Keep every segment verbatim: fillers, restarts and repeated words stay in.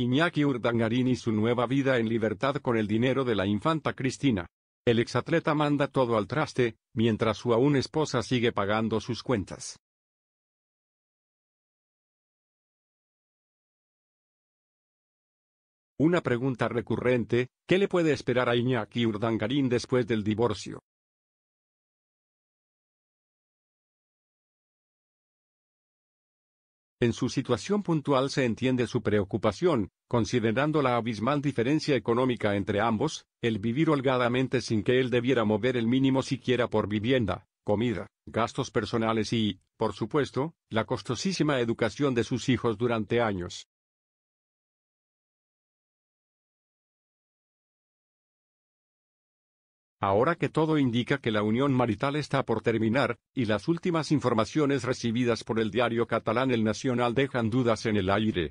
Iñaki Urdangarín y su nueva vida en libertad con el dinero de la infanta Cristina. El exatleta manda todo al traste, mientras su aún esposa sigue pagando sus cuentas. Una pregunta recurrente: ¿qué le puede esperar a Iñaki Urdangarín después del divorcio? En su situación puntual se entiende su preocupación, considerando la abismal diferencia económica entre ambos, el vivir holgadamente sin que él debiera mover el mínimo siquiera por vivienda, comida, gastos personales y, por supuesto, la costosísima educación de sus hijos durante años. Ahora que todo indica que la unión marital está por terminar, y las últimas informaciones recibidas por el diario catalán El Nacional dejan dudas en el aire.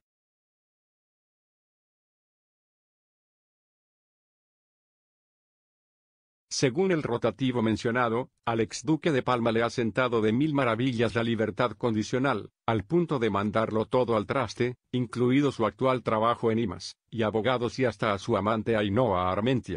Según el rotativo mencionado, al exduque de Palma le ha sentado de mil maravillas la libertad condicional, al punto de mandarlo todo al traste, incluido su actual trabajo en IMAS, y abogados y hasta a su amante Ainhoa Armentia.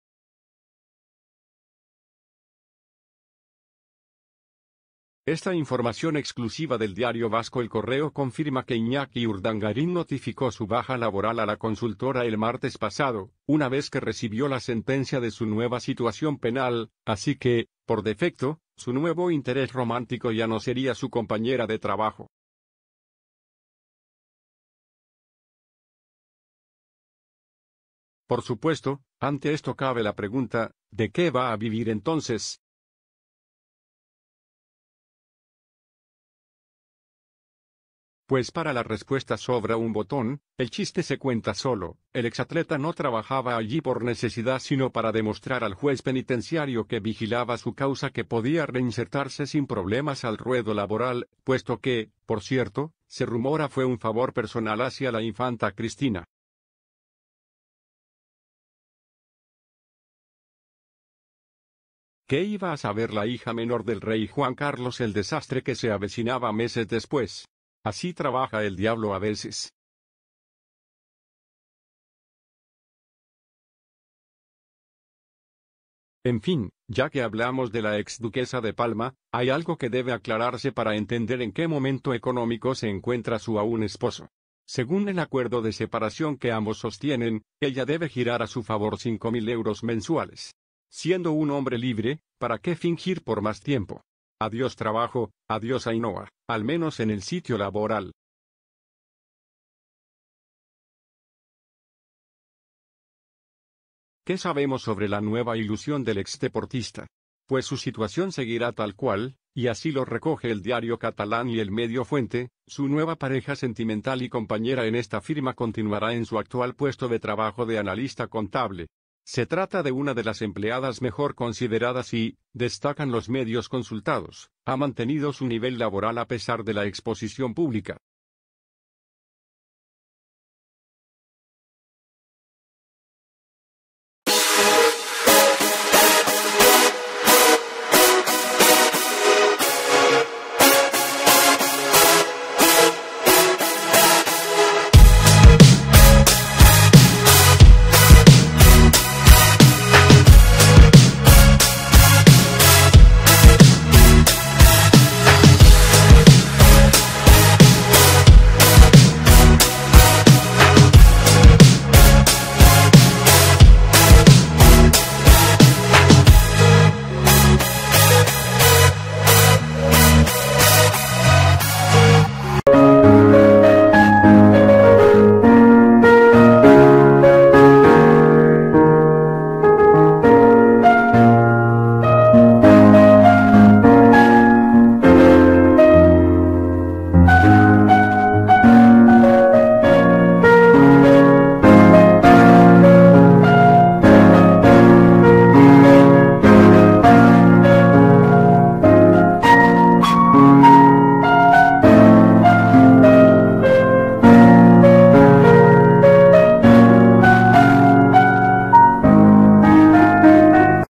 Esta información exclusiva del diario vasco El Correo confirma que Iñaki Urdangarín notificó su baja laboral a la consultora el martes pasado, una vez que recibió la sentencia de su nueva situación penal, así que, por defecto, su nuevo interés romántico ya no sería su compañera de trabajo. Por supuesto, ante esto cabe la pregunta: ¿de qué va a vivir entonces? Pues para la respuesta sobra un botón. El chiste se cuenta solo. El exatleta no trabajaba allí por necesidad sino para demostrar al juez penitenciario que vigilaba su causa que podía reinsertarse sin problemas al ruedo laboral, puesto que, por cierto, se rumora fue un favor personal hacia la infanta Cristina. ¿Qué iba a saber la hija menor del rey Juan Carlos el desastre que se avecinaba meses después? Así trabaja el diablo a veces. En fin, ya que hablamos de la exduquesa de Palma, hay algo que debe aclararse para entender en qué momento económico se encuentra su aún esposo. Según el acuerdo de separación que ambos sostienen, ella debe girar a su favor cinco mil euros mensuales. Siendo un hombre libre, ¿para qué fingir por más tiempo? Adiós trabajo, adiós Ainhoa, al menos en el sitio laboral. ¿Qué sabemos sobre la nueva ilusión del exdeportista? Pues su situación seguirá tal cual, y así lo recoge el diario catalán y el medio Fuente. Su nueva pareja sentimental y compañera en esta firma continuará en su actual puesto de trabajo de analista contable. Se trata de una de las empleadas mejor consideradas y, destacan los medios consultados, ha mantenido su nivel laboral a pesar de la exposición pública.